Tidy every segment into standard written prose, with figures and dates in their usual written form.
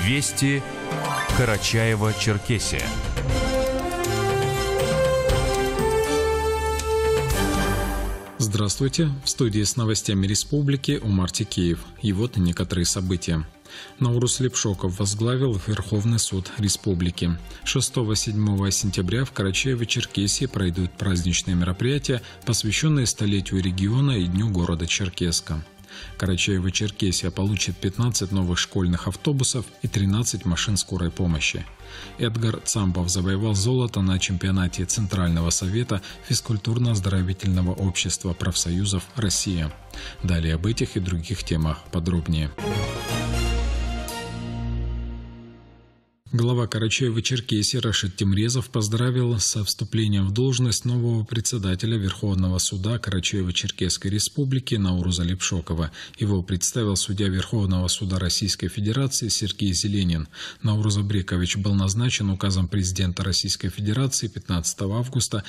Вести Карачаево-Черкесия. Здравствуйте! В студии с новостями республики Умар Текеев. И вот некоторые события. Наурус Лепшоков возглавил Верховный суд республики. 6-7 сентября в Карачаево-Черкесии пройдут праздничные мероприятия, посвященные столетию региона и Дню города Черкесска. Карачаево-Черкесия получит 15 новых школьных автобусов и 13 машин скорой помощи. Эдгар Цампов завоевал золото на чемпионате Центрального совета физкультурно-оздоровительного общества профсоюзов «Россия». Далее об этих и других темах подробнее. Глава Карачаево-Черкесии Рашид Темрезов поздравил со вступлением в должность нового председателя Верховного суда Карачаево-Черкесской республики Науруза Лепшокова. Его представил судья Верховного суда Российской Федерации Сергей Зеленин. Наурuz Абрекович был назначен указом президента Российской Федерации 15 августа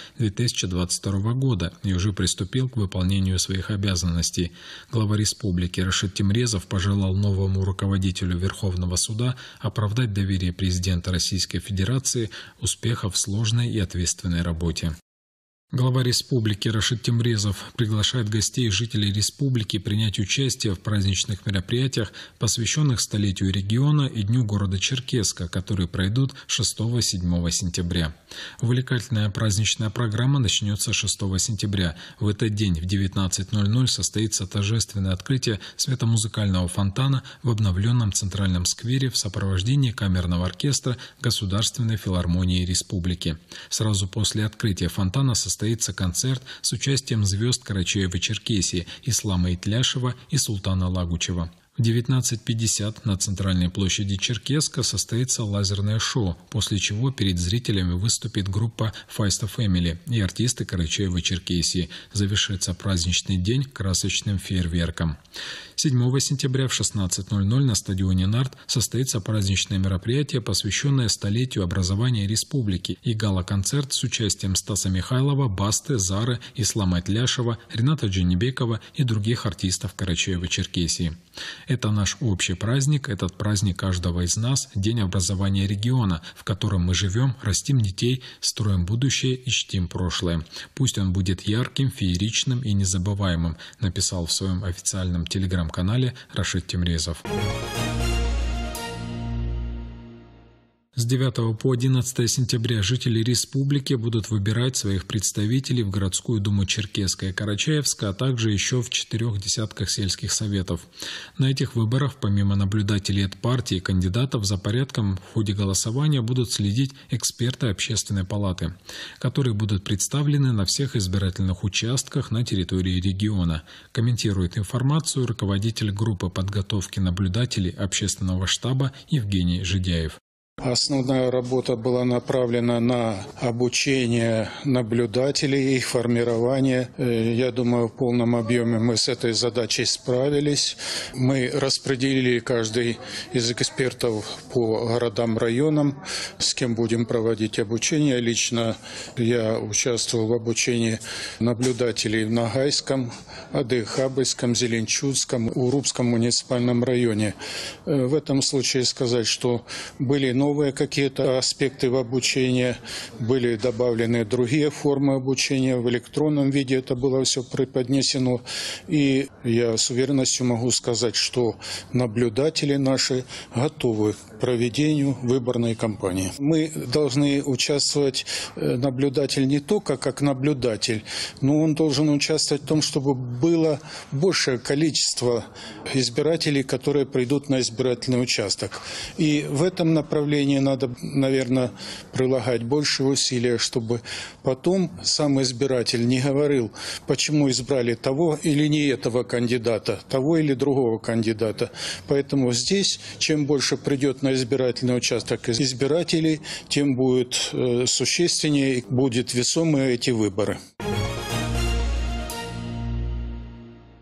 2022 года и уже приступил к выполнению своих обязанностей. Глава республики Рашид Темрезов пожелал новому руководителю Верховного суда оправдать доверие президента Российской Федерации, успехов в сложной и ответственной работе. Глава республики Рашид Темрезов приглашает гостей и жителей республики принять участие в праздничных мероприятиях, посвященных столетию региона и Дню города Черкесска, которые пройдут 6-7 сентября. Увлекательная праздничная программа начнется 6 сентября. В этот день в 19:00 состоится торжественное открытие светомузыкального фонтана в обновленном Центральном сквере в сопровождении камерного оркестра Государственной филармонии республики. Сразу после открытия фонтана состоится концерт с участием звезд Карачаево-Черкесии Ислама Итляшева и Султана Лагучева. В 19:50 на центральной площади Черкесска состоится лазерное шоу, после чего перед зрителями выступит группа Feist Family и артисты Карачаево-Черкесии. Завершится праздничный день красочным фейерверком. 7 сентября в 16:00 на стадионе «Нарт» состоится праздничное мероприятие, посвященное столетию образования республики, и гала-концерт с участием Стаса Михайлова, Басты, Зары, Ислама Итляшева, Рената Джанибекова и других артистов Карачаево-Черкесии. Это наш общий праздник, этот праздник каждого из нас, день образования региона, в котором мы живем, растим детей, строим будущее и чтим прошлое. Пусть он будет ярким, фееричным и незабываемым, написал в своем официальном телеграм-канале Рашид Темрезов. С 9 по 11 сентября жители республики будут выбирать своих представителей в городскую думу Черкесска и Карачаевска, а также еще в 4 десятках сельских советов. На этих выборах, помимо наблюдателей от партий и кандидатов, за порядком в ходе голосования будут следить эксперты Общественной палаты, которые будут представлены на всех избирательных участках на территории региона. Комментирует информацию руководитель группы подготовки наблюдателей Общественного штаба Евгений Жидяев. Основная работа была направлена на обучение наблюдателей, их формирование. Я думаю, в полном объеме мы с этой задачей справились. Мы распределили каждый из экспертов по городам, районам, с кем будем проводить обучение. Лично я участвовал в обучении наблюдателей в Ногайском, Адыхабыльском, Зеленчуцком, Урупском муниципальном районе. В этом случае сказать, что были новые какие-то аспекты в обучении, были добавлены другие формы обучения, в электронном виде это было все преподнесено. И я с уверенностью могу сказать, что наблюдатели наши готовы к проведению выборной кампании. Мы должны участвовать, наблюдатель не только как наблюдатель, но он должен участвовать в том, чтобы было большее количество избирателей, которые придут на избирательный участок. И в этом направлении надо, наверное, прилагать больше усилия, чтобы потом сам избиратель не говорил, почему избрали того или не этого кандидата, того или другого кандидата. Поэтому здесь, чем больше придет на избирательный участок избирателей, тем будет существеннее, будет весомые эти выборы.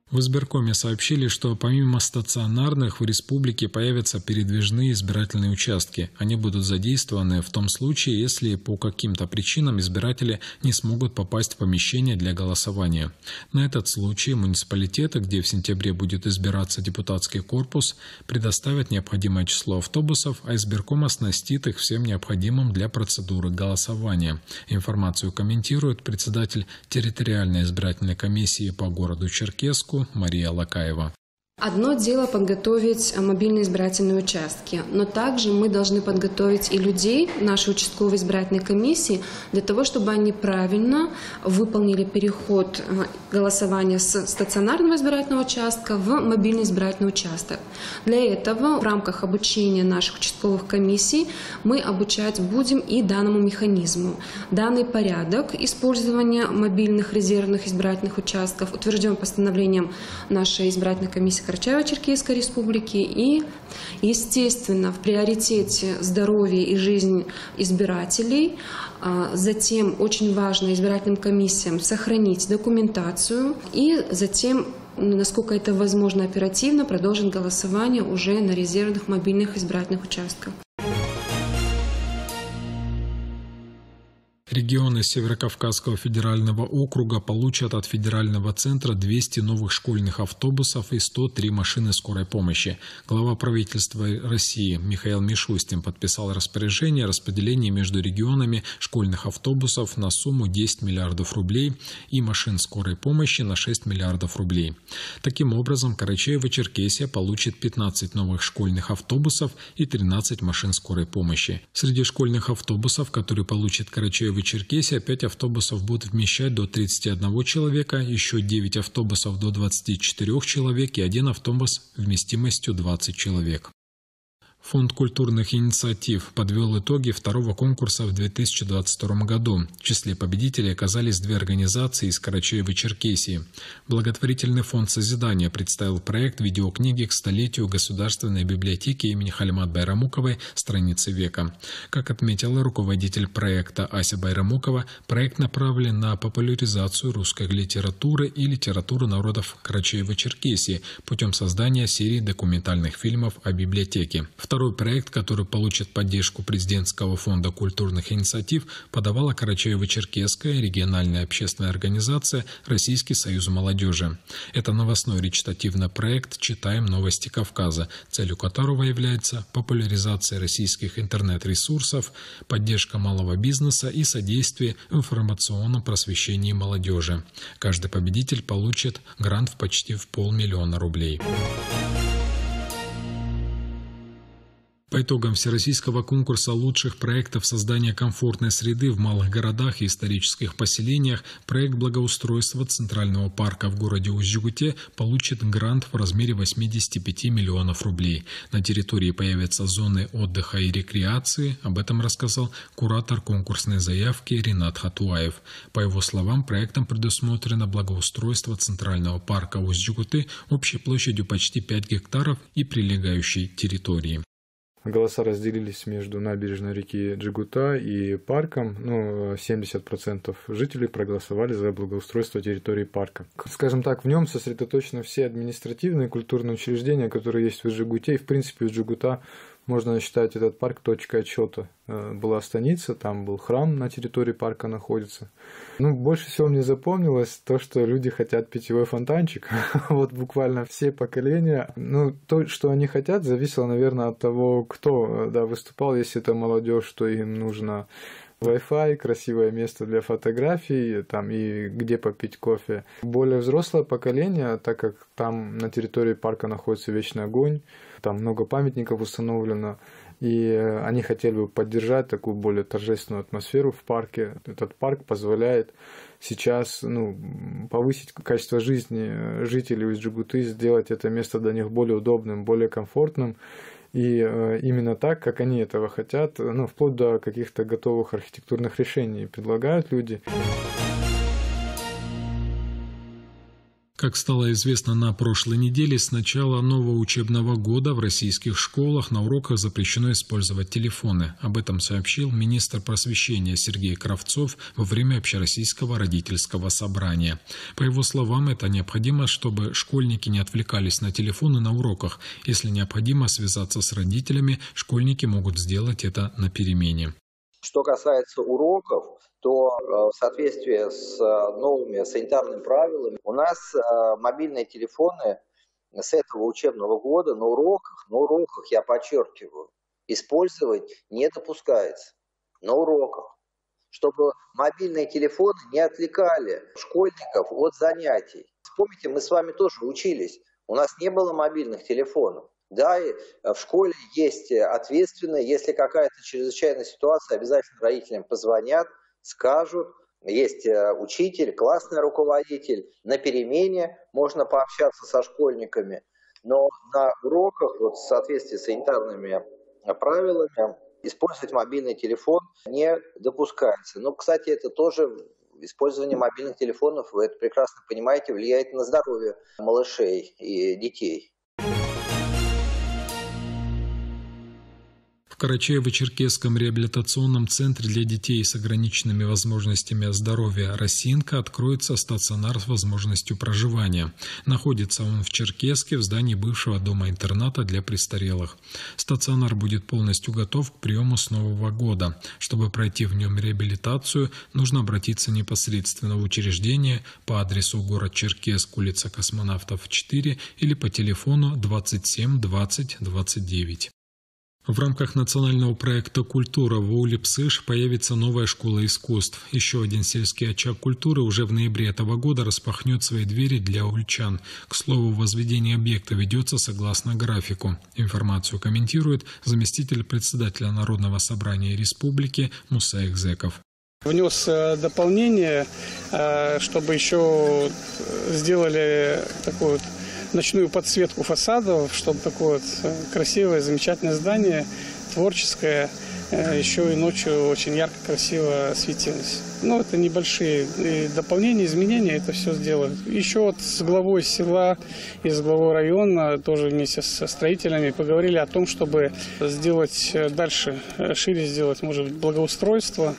В избиркоме сообщили, что помимо стационарных в республике появятся передвижные избирательные участки. Они будут задействованы в том случае, если по каким-то причинам избиратели не смогут попасть в помещение для голосования. На этот случай муниципалитеты, где в сентябре будет избираться депутатский корпус, предоставят необходимое число автобусов, а избирком оснастит их всем необходимым для процедуры голосования. Информацию комментирует председатель территориальной избирательной комиссии по городу Черкесску Мария Лакаева. Одно дело подготовить мобильные избирательные участки, но также мы должны подготовить и людей нашей участковой избирательной комиссии для того, чтобы они правильно выполнили переход голосования с стационарного избирательного участка в мобильный избирательный участок. Для этого в рамках обучения наших участковых комиссий мы обучать будем и данному механизму. Данный порядок использования мобильных резервных избирательных участков утвержден постановлением нашей избирательной комиссии Карачаево-Черкесской республики, и, естественно, в приоритете здоровье и жизнь избирателей. Затем очень важно избирательным комиссиям сохранить документацию и затем, насколько это возможно оперативно, продолжить голосование уже на резервных мобильных избирательных участках. Регионы Северокавказского федерального округа получат от федерального центра 200 новых школьных автобусов и 103 машины скорой помощи. Глава правительства России Михаил Мишустин подписал распоряжение о распределении между регионами школьных автобусов на сумму 10 миллиардов рублей и машин скорой помощи на 6 миллиардов рублей. Таким образом, Карачаево-Черкесия получит 15 новых школьных автобусов и 13 машин скорой помощи. Среди школьных автобусов, которые получит Карачаево-Черкесия, 5 автобусов будут вмещать до 31 человека, еще 9 автобусов до 24 человек и 1 автобус вместимостью 20 человек. Фонд культурных инициатив подвел итоги второго конкурса в 2022 году. В числе победителей оказались 2 организации из Карачаево-Черкесии. Благотворительный фонд «Созидание» представил проект видеокниги к столетию Государственной библиотеки имени Халимат Байрамуковой «Страницы века». Как отметила руководитель проекта Ася Байрамукова, проект направлен на популяризацию русской литературы и литературы народов Карачаево-Черкесии путем создания серии документальных фильмов о библиотеке. Второй проект, который получит поддержку президентского фонда культурных инициатив, подавала Карачаево-Черкесская региональная общественная организация «Российский союз молодежи». Это новостной речитативный проект «Читаем новости Кавказа», целью которого является популяризация российских интернет-ресурсов, поддержка малого бизнеса и содействие в информационном просвещении молодежи. Каждый победитель получит грант почти в 500 000 рублей. По итогам всероссийского конкурса лучших проектов создания комфортной среды в малых городах и исторических поселениях проект благоустройства Центрального парка в городе Усть-Джугуте получит грант в размере 85 миллионов рублей. На территории появятся зоны отдыха и рекреации. Об этом рассказал куратор конкурсной заявки Ринат Хатуаев. По его словам, проектом предусмотрено благоустройство Центрального парка Усть-Джугуты общей площадью почти 5 гектаров и прилегающей территории. Голоса разделились между набережной реки Джигута и парком. 70% жителей проголосовали за благоустройство территории парка. Скажем так, в нем сосредоточены все административные и культурные учреждения, которые есть в Джигуте. И в принципе у Джигута можно считать этот парк точкой отсчета. Была станица, там был храм на территории парка находится. Больше всего мне запомнилось то, что люди хотят питьевой фонтанчик. Вот буквально все поколения. То, что они хотят, зависело, наверное, от того, кто выступал. Если это молодежь, то им нужно Wi-Fi, красивое место для фотографий, там и где попить кофе. Более взрослое поколение, так как там на территории парка находится Вечный огонь, там много памятников установлено, и они хотели бы поддержать такую более торжественную атмосферу в парке. Этот парк позволяет сейчас повысить качество жизни жителей Усть-Джугуты, сделать это место для них более удобным, более комфортным. И именно так, как они этого хотят, вплоть до каких-то готовых архитектурных решений предлагают люди. Как стало известно на прошлой неделе, с начала нового учебного года в российских школах на уроках запрещено использовать телефоны. Об этом сообщил министр просвещения Сергей Кравцов во время общероссийского родительского собрания. По его словам, это необходимо, чтобы школьники не отвлекались на телефоны на уроках. Если необходимо связаться с родителями, школьники могут сделать это на перемене. Что касается уроков, то в соответствии с новыми санитарными правилами у нас мобильные телефоны с этого учебного года на уроках, я подчеркиваю, использовать не допускается. На уроках. Чтобы мобильные телефоны не отвлекали школьников от занятий. Вспомните, мы с вами тоже учились, у нас не было мобильных телефонов. Да, и в школе есть ответственные, если какая-то чрезвычайная ситуация, обязательно родителям позвонят, скажут, есть учитель, классный руководитель, на перемене можно пообщаться со школьниками, но на уроках, вот в соответствии с санитарными правилами, использовать мобильный телефон не допускается. Но, кстати, это тоже использование мобильных телефонов, вы это прекрасно понимаете, влияет на здоровье малышей и детей. В Карачаево-Черкесском реабилитационном центре для детей с ограниченными возможностями здоровья «Росинка» откроется стационар с возможностью проживания. Находится он в Черкесске в здании бывшего дома-интерната для престарелых. Стационар будет полностью готов к приему с Нового года. Чтобы пройти в нем реабилитацию, нужно обратиться непосредственно в учреждение по адресу город Черкесск, улица Космонавтов, 4 или по телефону 27 20 29. В рамках национального проекта «Культура» в Улипсыш появится новая школа искусств. Еще один сельский очаг культуры уже в ноябре этого года распахнет свои двери для ульчан. К слову, возведение объекта ведется согласно графику. Информацию комментирует заместитель председателя Народного собрания Республики Муса Экзеков. Внес дополнение, чтобы еще сделали такую вот ночную подсветку фасадов, чтобы такое вот красивое, замечательное здание, творческое, еще и ночью очень ярко, красиво светилось. Ну, это небольшие дополнения, изменения, это все сделают. Еще вот с главой села и с главой района, тоже вместе со строителями, поговорили о том, чтобы сделать дальше, шире сделать, может быть, благоустройство.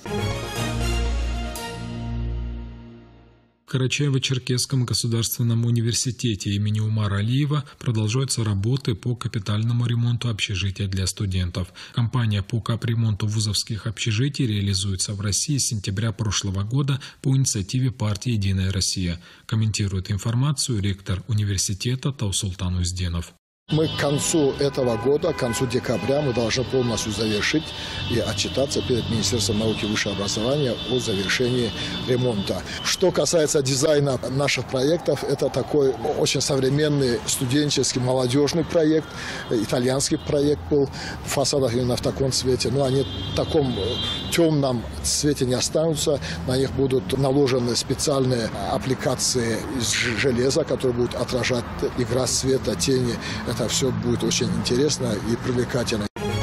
В Карачаево-Черкесском государственном университете имени Умара Алиева продолжаются работы по капитальному ремонту общежития для студентов. Кампания по капремонту вузовских общежитий реализуется в России с сентября прошлого года по инициативе партии «Единая Россия». Комментирует информацию ректор университета Таусултан Узденов. Мы к концу этого года, к концу декабря, мы должны полностью завершить и отчитаться перед Министерством науки и высшего образования о завершении ремонта. Что касается дизайна наших проектов, это такой очень современный студенческий молодежный проект. Итальянский проект был в фасадах именно в таком цвете. Но они в таком темном цвете не останутся. На них будут наложены специальные аппликации из железа, которые будут отражать игра света, тени. Это все будет очень интересно и привлекательно.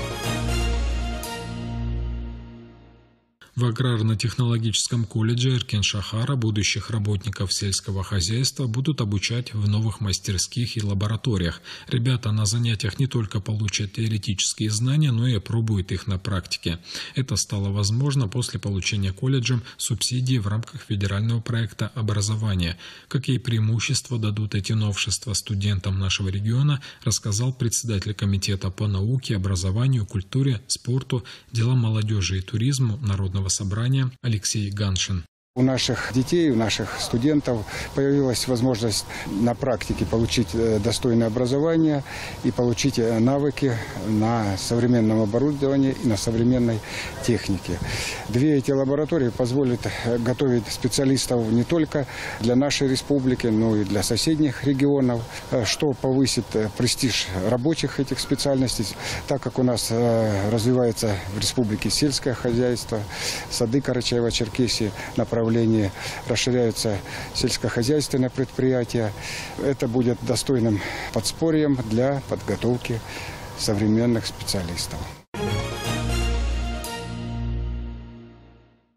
В аграрно-технологическом колледже Эркин-Шахара будущих работников сельского хозяйства будут обучать в новых мастерских и лабораториях. Ребята на занятиях не только получат теоретические знания, но и опробуют их на практике. Это стало возможно после получения колледжем субсидий в рамках федерального проекта образования. Какие преимущества дадут эти новшества студентам нашего региона, рассказал председатель комитета по науке, образованию, культуре, спорту, делам молодежи и туризму Народного собрания Алексей Ганшин. У наших детей, у наших студентов появилась возможность на практике получить достойное образование и получить навыки на современном оборудовании и на современной технике. Две эти лаборатории позволят готовить специалистов не только для нашей республики, но и для соседних регионов, что повысит престиж рабочих этих специальностей, так как у нас развивается в республике сельское хозяйство, сады Карачаево-Черкесии, направление расширяются сельскохозяйственные предприятия. Это будет достойным подспорьем для подготовки современных специалистов.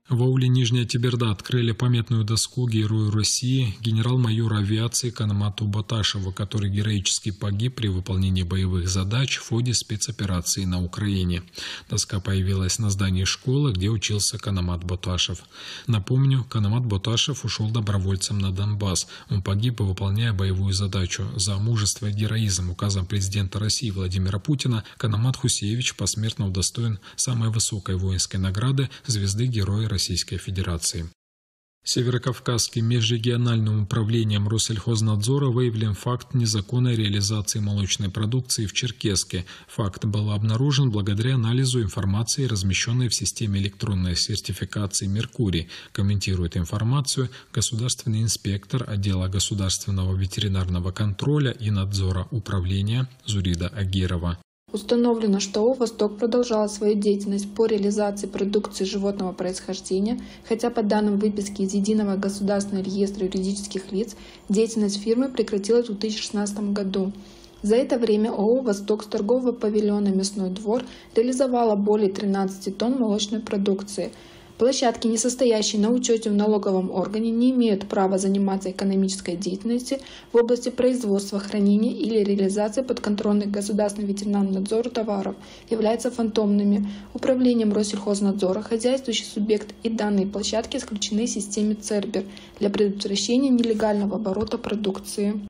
В ауле Нижняя Теберда открыли памятную доску Герою России генерал-майору авиации Канамату Боташеву, который героически погиб при выполнении боевых задач в ходе спецоперации на Украине. Доска появилась на здании школы, где учился Канамат Боташев. Напомню, Канамат Боташев ушел добровольцем на Донбасс. Он погиб, выполняя боевую задачу. За мужество и героизм указом президента России Владимира Путина Канамат Хусеевич посмертно удостоен самой высокой воинской награды звезды Героя Российской Федерации. Северокавказским межрегиональным управлением Россельхознадзора выявлен факт незаконной реализации молочной продукции в Черкесске. Факт был обнаружен благодаря анализу информации, размещенной в системе электронной сертификации «Меркурий». Комментирует информацию государственный инспектор отдела государственного ветеринарного контроля и надзора управления Зурида Агирова. Установлено, что ООО «Восток» продолжала свою деятельность по реализации продукции животного происхождения, хотя по данным выписки из Единого государственного реестра юридических лиц деятельность фирмы прекратилась в 2016 году. За это время ООО «Восток» с торгового павильона «Мясной двор» реализовала более 13 тонн молочной продукции. Площадки, не состоящие на учете в налоговом органе, не имеют права заниматься экономической деятельностью в области производства, хранения или реализации подконтрольных государственному ветеринарному надзору товаров, являются фантомными. Управлением Россельхознадзора хозяйствующий субъект и данные площадки исключены из системы ЦЕРБЕР для предотвращения нелегального оборота продукции.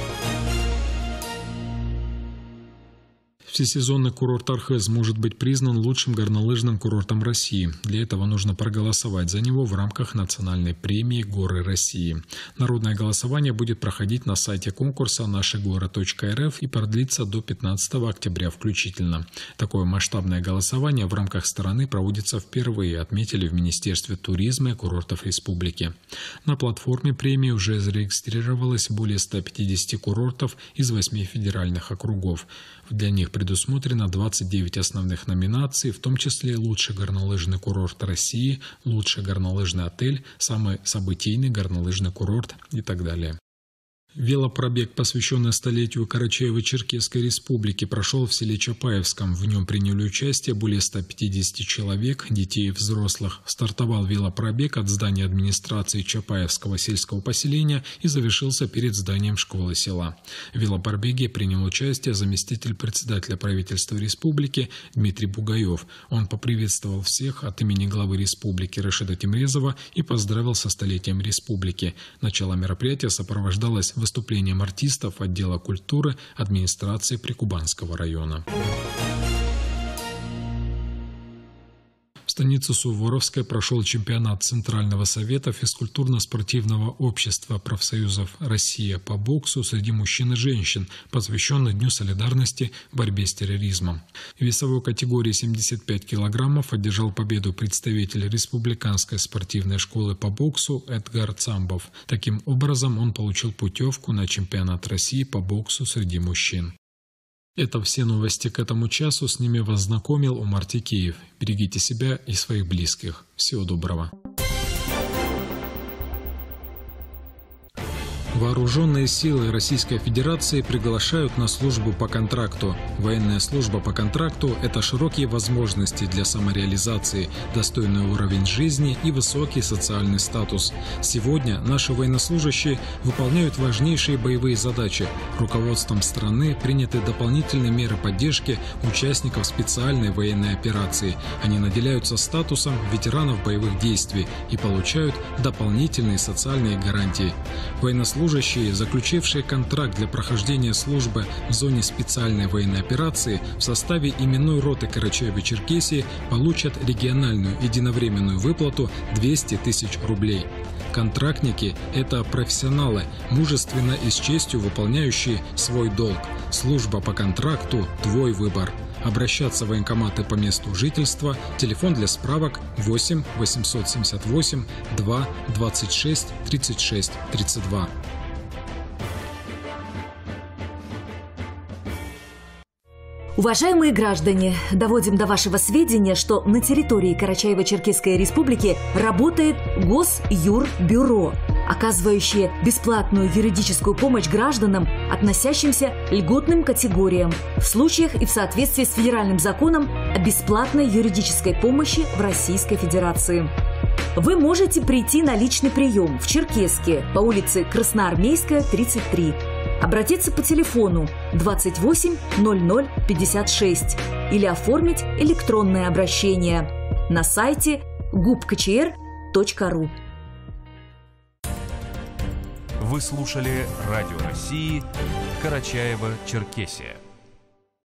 Всесезонный курорт Архыз может быть признан лучшим горнолыжным курортом России. Для этого нужно проголосовать за него в рамках национальной премии «Горы России». Народное голосование будет проходить на сайте конкурса нашигоры.рф и продлится до 15 октября включительно. Такое масштабное голосование в рамках страны проводится впервые, отметили в Министерстве туризма и курортов республики. На платформе премии уже зарегистрировалось более 150 курортов из 8 федеральных округов. Для них предусмотрено 29 основных номинаций, в том числе «Лучший горнолыжный курорт России», «Лучший горнолыжный отель», «Самый событийный горнолыжный курорт» и так далее. Велопробег, посвященный столетию Карачаево-Черкесской республики, прошел в селе Чапаевском. В нем приняли участие более 150 человек, детей и взрослых. Стартовал велопробег от здания администрации Чапаевского сельского поселения и завершился перед зданием школы села. В велопробеге принял участие заместитель председателя правительства республики Дмитрий Бугаев. Он поприветствовал всех от имени главы республики Рашида Тимрезова и поздравил со столетием республики. Начало мероприятия сопровождалось выступлением артистов отдела культуры администрации Прикубанского района. В станице Суворовской прошел чемпионат Центрального совета физкультурно-спортивного общества профсоюзов «Россия» по боксу среди мужчин и женщин, посвященный Дню солидарности в борьбе с терроризмом. В весовой категории 75 килограммов одержал победу представитель Республиканской спортивной школы по боксу Эдгар Цамбов. Таким образом, он получил путевку на чемпионат России по боксу среди мужчин. Это все новости к этому часу. С ними вас знакомил Умар Тикеев. Берегите себя и своих близких. Всего доброго. Вооруженные силы Российской Федерации приглашают на службу по контракту. Военная служба по контракту – это широкие возможности для самореализации, достойный уровень жизни и высокий социальный статус. Сегодня наши военнослужащие выполняют важнейшие боевые задачи. Руководством страны приняты дополнительные меры поддержки участников специальной военной операции. Они наделяются статусом ветеранов боевых действий и получают дополнительные социальные гарантии. Военнослужащие, заключившие контракт для прохождения службы в зоне специальной военной операции в составе именной роты Карачаево-Черкесии, получат региональную единовременную выплату 200 тысяч рублей. Контрактники – это профессионалы, мужественно и с честью выполняющие свой долг. Служба по контракту – твой выбор. Обращаться в военкоматы по месту жительства. Телефон для справок 8 878 2 26 36 32. Уважаемые граждане, доводим до вашего сведения, что на территории Карачаево-Черкесской республики работает Госюрбюро, оказывающее бесплатную юридическую помощь гражданам, относящимся к льготным категориям, в случаях и в соответствии с федеральным законом о бесплатной юридической помощи в Российской Федерации. вы можете прийти на личный прием в Черкесске по улице Красноармейская, 33. Обратиться по телефону 28 00 56 или оформить электронное обращение на сайте gubkcr.ru. Вы слушали Радио России Карачаево-Черкесия.